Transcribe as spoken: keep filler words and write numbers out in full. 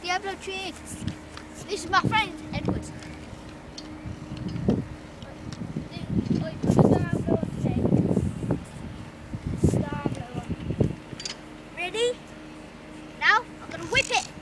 Diablo tree. This is my friend, Edward. Ready? Now, I'm going to whip it.